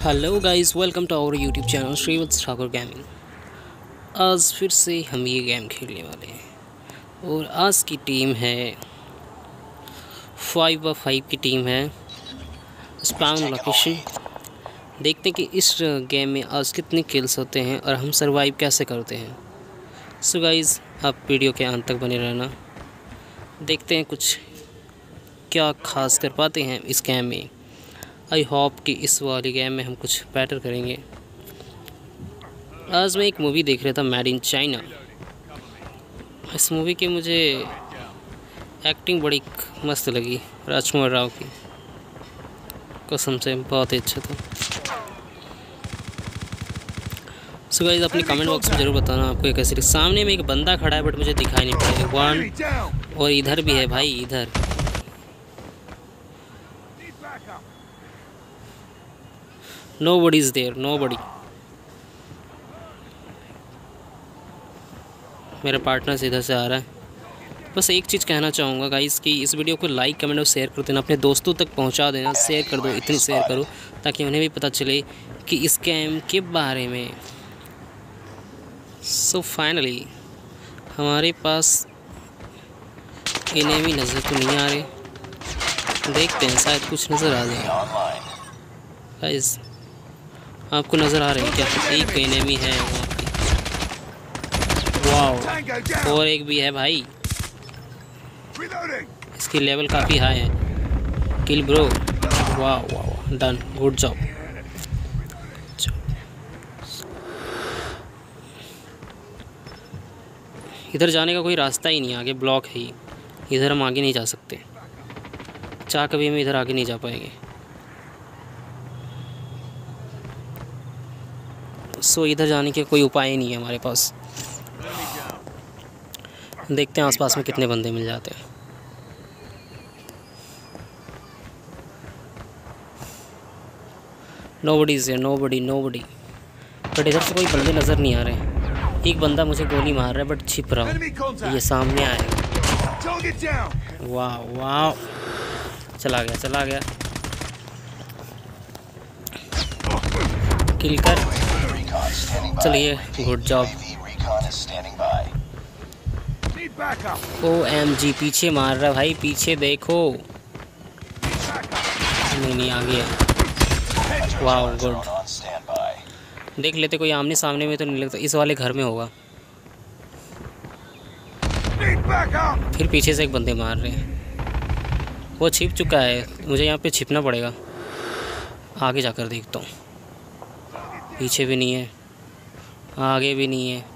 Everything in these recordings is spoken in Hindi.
Hello guys, welcome to our YouTube channel Shrivats Thakur gaming. आज फिर से हम ये गेम खेलने वाले हैं और आज की टीम है 5x5 की टीम है स्पाउन लोकेशन। देखते हैं कि इस गेम में आज कितने किल्स होते हैं और हम सरवाइव कैसे करते हैं। सो गाइस, आप वीडियो के अंत तक बने रहना। देखते हैं कुछ क्या खास कर पाते हैं इस गेम में। आई होप कि इस वाली गेम में हम कुछ बेटर करेंगे। आज मैं एक मूवी देख रहा था, मेड इन चाइना। इस मूवी की मुझे एक्टिंग बड़ी मस्त लगी, राजकुमार राव की, कसम से बहुत ही अच्छा था। सो गाइस, अपने कमेंट बॉक्स में ज़रूर बताना आपको ये कैसी। सामने में एक बंदा खड़ा है बट मुझे दिखाई नहीं पड़ रहा है। वन और इधर भी है भाई, इधर। Nobody is there, nobody। मेरा पार्टनर सीधा से आ रहा है। बस एक चीज़ कहना चाहूँगा गाइस कि इस वीडियो को लाइक कमेंट और शेयर कर देना, अपने दोस्तों तक पहुँचा देना। शेयर कर दो, इतनी शेयर करो ताकि उन्हें भी पता चले कि इस गेम के बारे में। सो फाइनली हमारे पास एनिमी नज़र तो नहीं आ रहे, देखते हैं शायद कुछ नज़र आ जाए। गाइस, आपको नज़र आ रही है क्या? एक एनिमी है वहाँ पे। वाओ, और एक भी है भाई। इसकी लेवल काफ़ी हाई है। Kill bro. वाह वाह, डन, गुड जॉब। इधर जाने का कोई रास्ता ही नहीं, आगे ब्लॉक है ही। इधर हम आगे नहीं जा सकते, चाह कभी हम इधर आगे नहीं जा पाएंगे। सो इधर जाने के कोई उपाय ही नहीं है हमारे पास। देखते हैं आसपास में कितने बंदे मिल जाते हैं। Nobody is here, nobody. But इधर से कोई बंदे नज़र नहीं आ रहे। एक बंदा मुझे गोली मार रहा है बट छिप रहा हूँ, ये सामने आएगा। वाह वाह, चला गया। किल कर, चलिए, गुड जॉब। OMG, पीछे मार रहा भाई, पीछे देखो। नहीं आगे है। वाह गुड। देख लेते, कोई आमने सामने में तो नहीं लगता। इस वाले घर में होगा। फिर पीछे से एक बंदे मार रहे हैं, वो छिप चुका है। मुझे यहाँ पे छिपना पड़ेगा। आगे जाकर देखता हूँ। पीछे भी नहीं है, आगे भी नहीं है।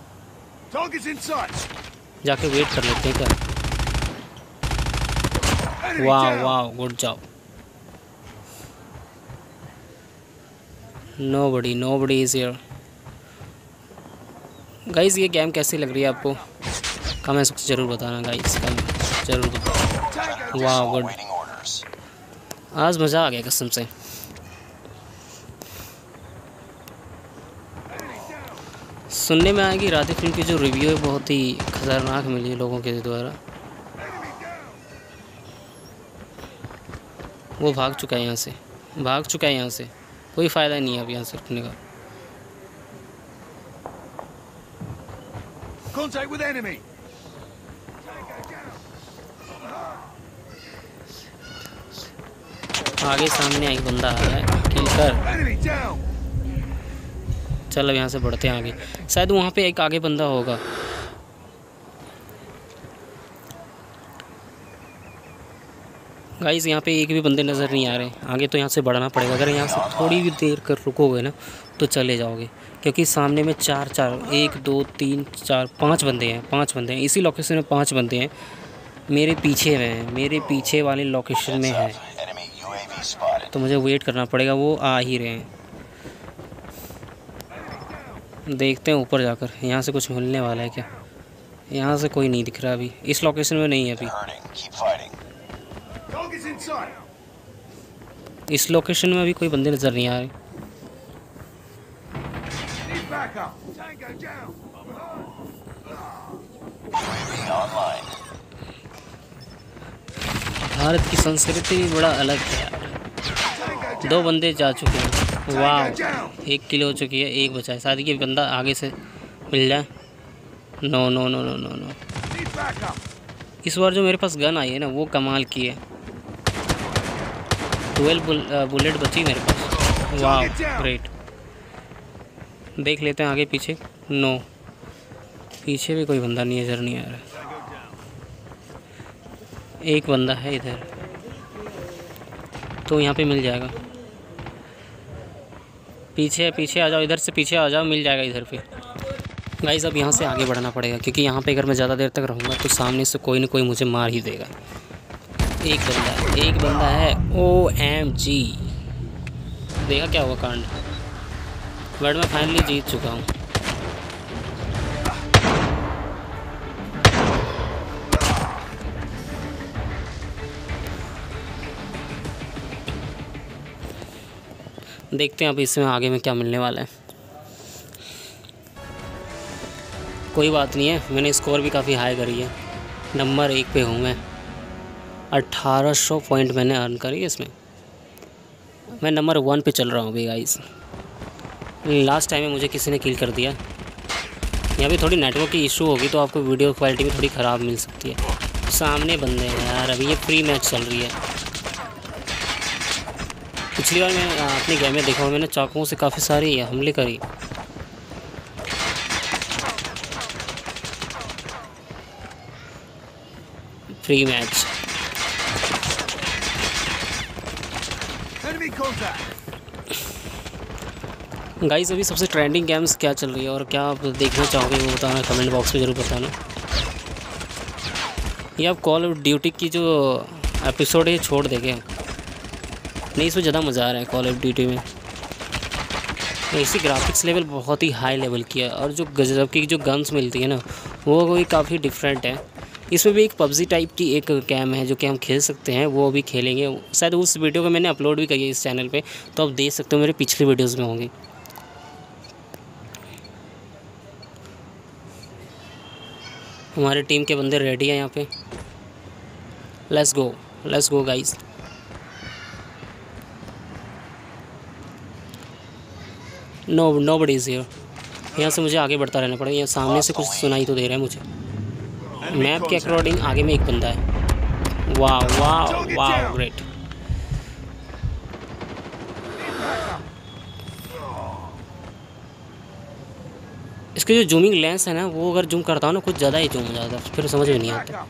जाके वेट कर लेते हैं क्या? वाह good job. Nobody is here. Guys, ये गेम कैसी लग रही है आपको? कमेंट्स में ज़रूर बताना गाइस, ज़रूर बताना। वाह गुड, आज मज़ा आ गया कसम से। सुनने में आया कि राधे फिल्म की जो रिव्यू है बहुत ही खतरनाक मिली लोगों के द्वारा। वो भाग चुका है यहाँ से। कोई फ़ायदा नहीं है अब यहाँ से रुकने का। आगे सामने एक बंदा आ रहा है, किल कर। चल अब यहाँ से बढ़ते हैं आगे। शायद वहाँ पे एक आगे बंदा होगा। गाइस, यहाँ पे एक भी बंदे नज़र नहीं आ रहे। आगे तो यहाँ से बढ़ना पड़ेगा। अगर यहाँ से थोड़ी भी देर कर रुकोगे ना तो चले जाओगे, क्योंकि सामने में 1 2 3 4 5 बंदे हैं। इसी लोकेशन में 5 बंदे हैं। मेरे पीछे वाले लोकेशन में है, तो मुझे वेट करना पड़ेगा। वो आ ही रहे हैं। देखते हैं ऊपर जाकर, यहाँ से कुछ मिलने वाला है क्या? यहाँ से कोई नहीं दिख रहा अभी, इस लोकेशन में नहीं है अभी। इस लोकेशन में अभी कोई बंदे नज़र नहीं आ रहे। भारत की संस्कृति भी बड़ा अलग है यार। 2 बंदे जा चुके हैं। वाह, 1 किल हो चुकी है, 1 बचा है। शायद ये बंदा आगे से मिल जाए। No no no no no no. इस बार जो मेरे पास गन आई है ना, वो कमाल की है। 12 बुलेट बची मेरे पास। वाह ग्रेट। देख लेते हैं आगे पीछे। नो, पीछे भी कोई बंदा नहीं नजर नहीं आ रहा। एक बंदा है इधर, तो यहाँ पे मिल जाएगा। पीछे पीछे आ जाओ, इधर से पीछे आ जाओ, मिल जाएगा इधर पे। गाइस अब यहाँ से आगे बढ़ना पड़ेगा, क्योंकि यहाँ पे अगर मैं ज़्यादा देर तक रहूँगा तो सामने से कोई ना कोई मुझे मार ही देगा। एक बंदा है। OMG, देखा क्या हुआ कांड। बट मैं फाइनली जीत चुका हूँ। देखते हैं अब इसमें आगे में क्या मिलने वाला है। कोई बात नहीं है, मैंने स्कोर भी काफ़ी हाई करी है। नंबर 1 पे हूँ मैं। 1800 पॉइंट मैंने अर्न करी है इसमें। मैं नंबर 1 पे चल रहा हूँ अभी गाइस। लास्ट टाइम में मुझे किसी ने किल कर दिया। यहाँ भी थोड़ी नेटवर्क की इशू होगी तो आपको वीडियो क्वालिटी भी थोड़ी ख़राब मिल सकती है। सामने बंदे हैं यार, अभी ये फ्री मैच चल रही है। पिछली बार मैं अपनी गेम में देखा, मैंने चाकुओं से काफ़ी सारी हमले करी। Free match. गाइस अभी सबसे ट्रेंडिंग गेम्स क्या चल रही है और क्या आप देखना चाहोगे वो बताना, कमेंट बॉक्स में ज़रूर बताना। ये आप कॉल ऑफ ड्यूटी की जो एपिसोड है छोड़ देंगे नहीं, इसमें ज़्यादा मज़ा आ रहा है कॉल ऑफ ड्यूटी में। इसी ग्राफिक्स लेवल बहुत ही हाई लेवल की है, और जो गजब की जो गन्स मिलती है ना, वो भी काफ़ी डिफरेंट है। इसमें भी एक पबजी टाइप की एक गेम है जो कि हम खेल सकते हैं, वो भी खेलेंगे। शायद उस वीडियो को मैंने अपलोड भी करी है इस चैनल पे, तो आप देख सकते हो, मेरे पिछली वीडियोस में होंगी। हमारे टीम के बंदे रेडी हैं यहाँ पे। Let's go guys. Nobody is here. यहाँ से मुझे आगे बढ़ता रहना पड़ेगा। यहाँ सामने से कुछ सुनाई तो दे रहा है मुझे। मैप के अकॉर्डिंग आगे में एक बंदा है। वाह ग्रेट। इसके जो जूमिंग लेंस है ना, वो अगर जूम करता हूँ ना, कुछ ज़्यादा ही जूम हो जाता है, फिर समझ में नहीं आता।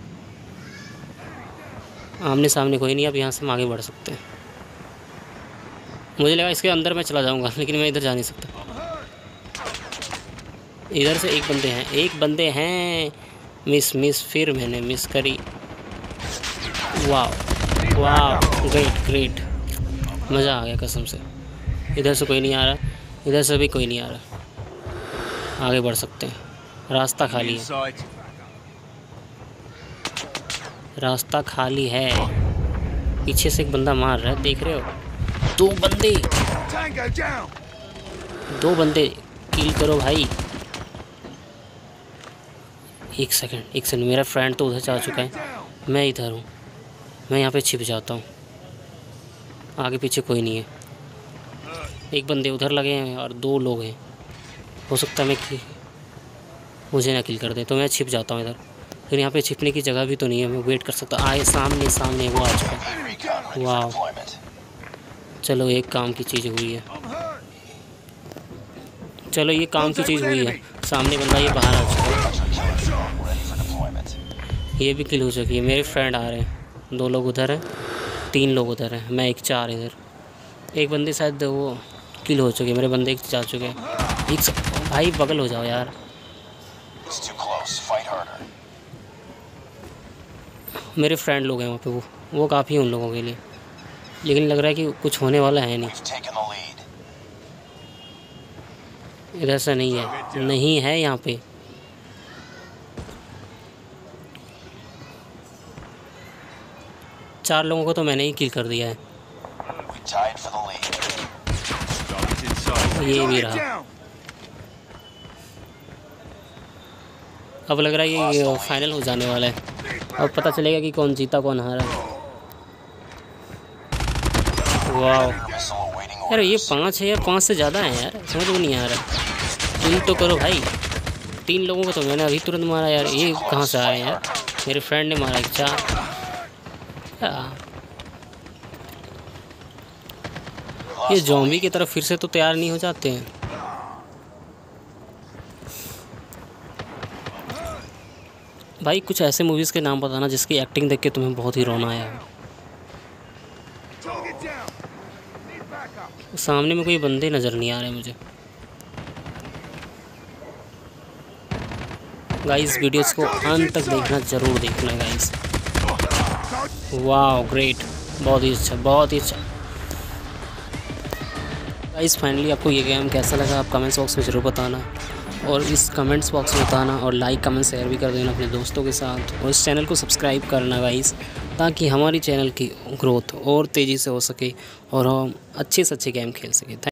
आमने सामने कोई नहीं, अब यहाँ से हम आगे बढ़ सकते हैं। मुझे लगा इसके अंदर मैं चला जाऊँगा, लेकिन मैं इधर जा नहीं सकता। इधर से एक बंदे हैं। मिस फिर मैंने मिस करी। वाह ग्रेट। मज़ा आ गया कसम से। इधर से कोई नहीं आ रहा, इधर से भी कोई नहीं आ रहा। आगे बढ़ सकते हैं, रास्ता खाली है। पीछे से एक बंदा मार रहा है, देख रहे हो। 2 बंदे किल करो भाई। एक सेकंड, मेरा फ्रेंड तो उधर जा चुका है, मैं इधर हूँ। मैं यहाँ पे छिप जाता हूँ, आगे पीछे कोई नहीं है। एक बंदे उधर लगे हैं और 2 लोग हैं। हो सकता है मुझे ना किल कर दे, तो मैं छिप जाता हूँ इधर। फिर यहाँ पे छिपने की जगह भी तो नहीं है, मैं वेट कर सकता। आए सामने वो आ चुका है। वाह, चलो एक काम की चीज़ हुई है। सामने बंदा ये बाहर आ चुका है। ये भी किल हो चुकी है। मेरे फ्रेंड आ रहे हैं, 2 लोग उधर हैं, 3 लोग उधर हैं, मैं 4 इधर। एक बंदे शायद वो किल हो चुके, मेरे बंदे जा चुके हैं। भाई बगल हो जाओ यार। मेरे फ्रेंड लोग हैं वहाँ पे, वो काफ़ी है उन लोगों के लिए, लेकिन लग रहा है कि कुछ होने वाला है नहीं। इधर से नहीं है यहाँ पे। चार लोगों को तो मैंने ही किल कर दिया है। ये भी रहा। अब लग रहा है ये फाइनल हो जाने वाला है। अब पता चलेगा कि कौन जीता कौन हारा। वाह यार, ये 5 है यार, 5 से ज़्यादा है यार, समझ में नहीं आ रहा। तुम तो करो भाई। 3 लोगों को तो मैंने अभी तुरंत मारा यार, ये कहाँ से आ रहे हैं यार? मेरे फ्रेंड ने मारा 4। ये ज़ॉम्बी की तरफ फिर से तो तैयार नहीं हो जाते हैं। भाई कुछ ऐसे मूवीज़ के नाम बताना जिसकी एक्टिंग देख के तुम्हें बहुत ही रोना आया हो। सामने में कोई बंदे नज़र नहीं आ रहे मुझे। गाइस वीडियोस को अंत तक देखना, ज़रूर देखना गाइस। वाह ग्रेट, बहुत ही अच्छा, बहुत ही अच्छा। गाइस फाइनली आपको ये गेम कैसा लगा आप कमेंट्स बॉक्स में ज़रूर बताना, और इस कमेंट्स बॉक्स में बताना, और लाइक कमेंट शेयर भी कर देना अपने दोस्तों के साथ, और इस चैनल को सब्सक्राइब करना गाइस, ताकि हमारी चैनल की ग्रोथ और तेज़ी से हो सके और हम अच्छे से अच्छे गेम खेल सकें।